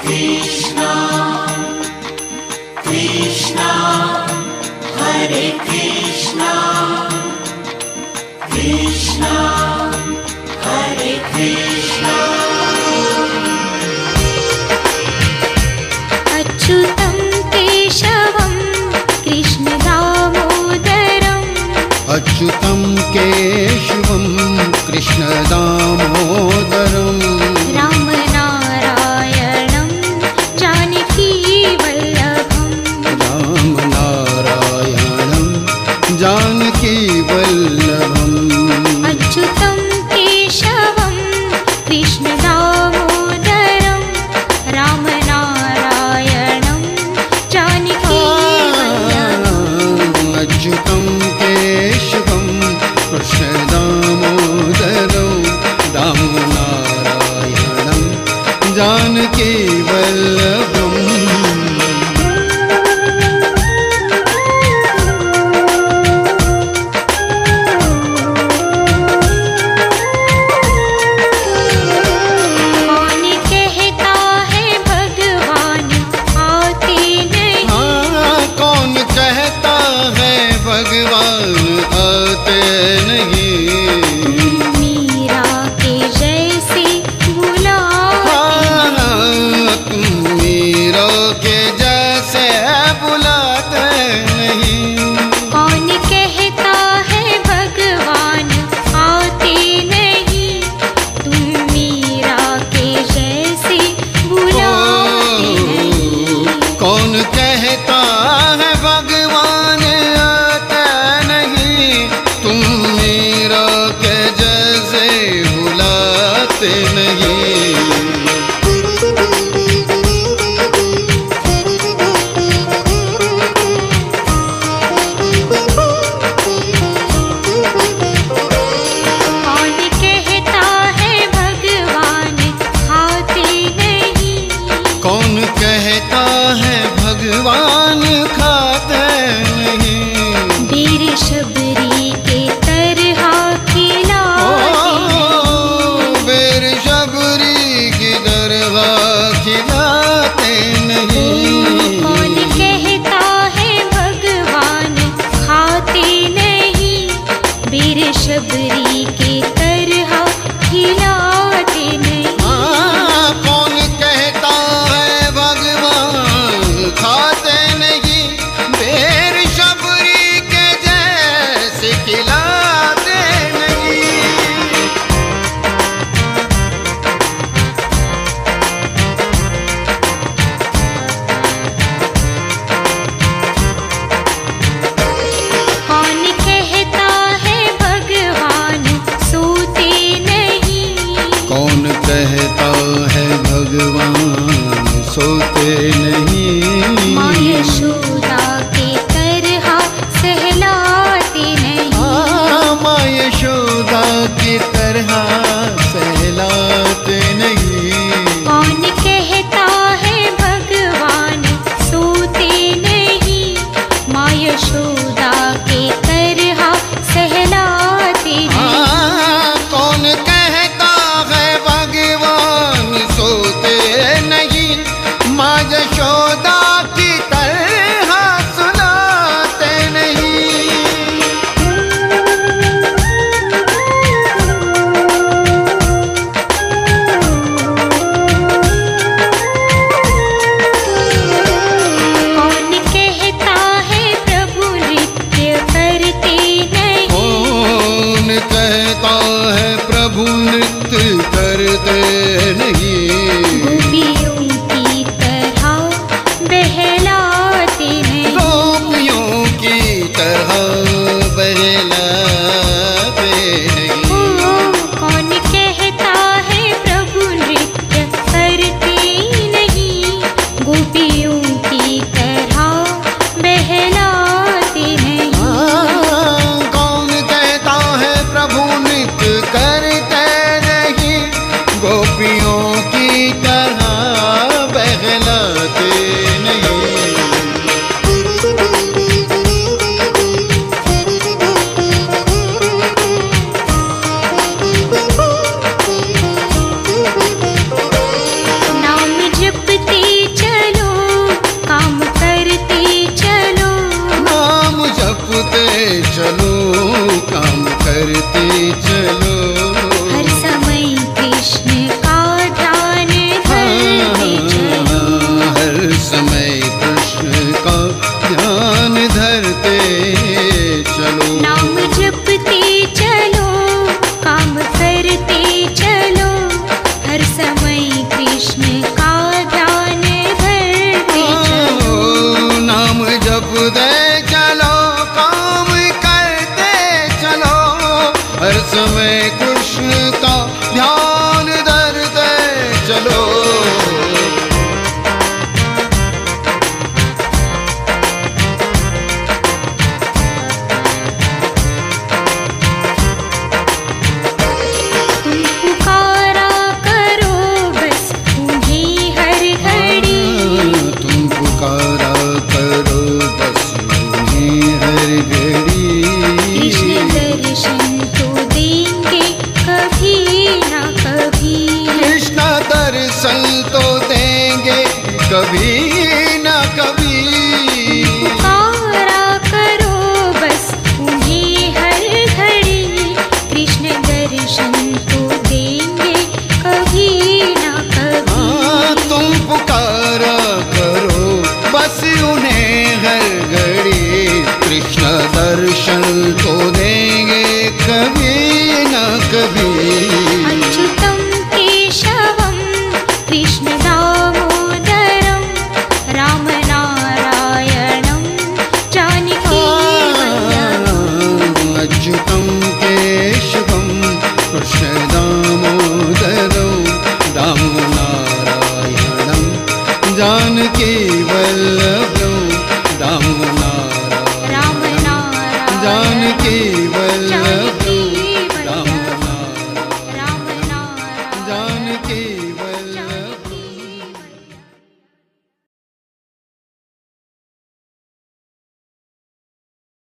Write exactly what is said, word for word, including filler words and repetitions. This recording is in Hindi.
Krishna, Krishna, Hare Krishna, Krishna, Hare Krishna. अच्युतं केशवं कृष्ण दामोदरम् अच्युतं केशवं कृष्ण दामोदरम् रामनारायणं जानकी वल्लभम् रामनारायणं जानकी वल्लभम् अच्युतं केशवं कृष्ण दामोदरं रामनारायणं जानकी वल्लभम् अच्युतं केशवं कृष्ण दामोदरं रामनारायणं जानकी वल्लभम् कौन कहता है भगवान आते नहीं हाँ, कौन कहता है भगवान आते नहीं मीरा के जैसे बुलाते हाँ, तुम मीरा के जैसे बुलाते नहीं कौन कहता है भगवान आते नहीं तुम मीरा के जैसे बुलाते नहीं कौन कहता है भगवान आते नहीं तुम मीरा के जैसे बुलाते नहीं कौन कहता है भगवान खाते नहीं कौन कहता है भगवान खाते नहीं वीर शबरी के तरह खिलाते ओ बेर शबरी की दरगाह खिलाते नहीं कौन कहता है भगवान खाते नहीं वीर शबरी के तरह खिलाते नहीं हाँ, कौन कहता है भगवान खाते नहीं बेर शबरी के जैसे खिलाते नहीं कौन कहता है भगवान करते चलो। हर समय कृष्ण का ध्यान धरते चलो। हर समय कृष्ण का ध्यान धरते चलो। नाम जपते चलो, काम करते चलो। हर समय कृष्ण का ध्यान धरते चलो। नाम जपते चलो, काम करते चलो। हर समय कृष्ण का ध्यान धरते चलो। तुम पुकारा करो बस उन्हें हर घड़ी। तुम पुकारा करो बस उन्हें हर घड़ी। कृष्ण दर्शन तो देंगे कभी ना कभी। कृष्ण दर्शन तो देंगे कभी न कभी। पुकारा करो बस उन्हें हर घड़ी। कृष्ण दर्शन तो देंगे कभी ना कभी। हाँ, तुम पुकारा करो बस उन्हें हर घड़ी। कृष्ण दर्शन तो देंगे कभी न कभी। अच्युतं केशवं कृष्ण दामोदरं रामनारायणं जानकी वल्लभम्। अच्युतं केशवं कृष्ण दामोदरं रामनारायणं जानकी वल्लभं। रामनारायणं रामनारायणं जानकी